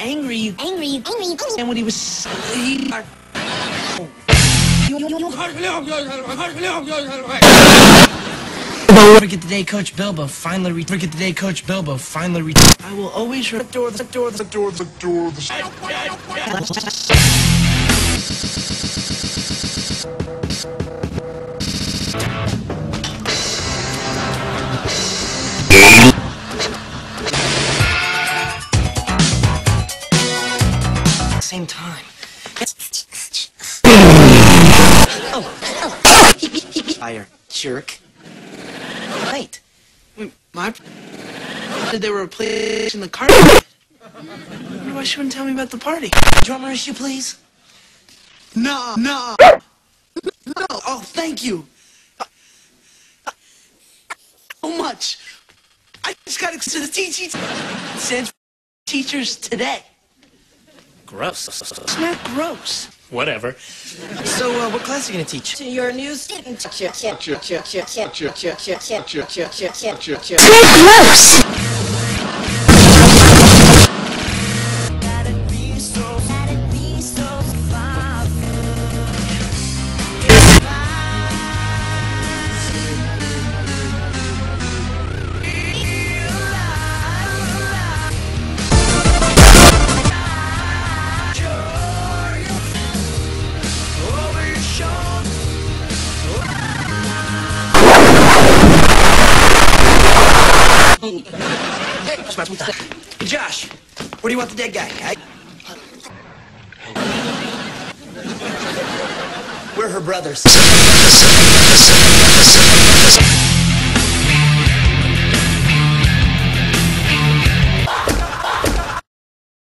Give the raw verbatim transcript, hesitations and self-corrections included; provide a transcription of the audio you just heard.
angry, you angry, you angry, you angry. and when he was he, forget the day Coach Bilbo finally re forget the day Coach Bilbo finally re I will always adore the door the door the door the same time. Oh, fire, jerk. Wait, wait, my did they were replacing the carpet? Why she wouldn't tell me about the party? Drummer issue, please. No, no, no. Oh, thank you. So much. I just got to the teachers. Sent teachers today. Gross. It's not gross. Whatever. So, uh, what class are you gonna teach? To your new student. Gross! Hey, Josh, where do you want the dead guy? I... We're her brothers.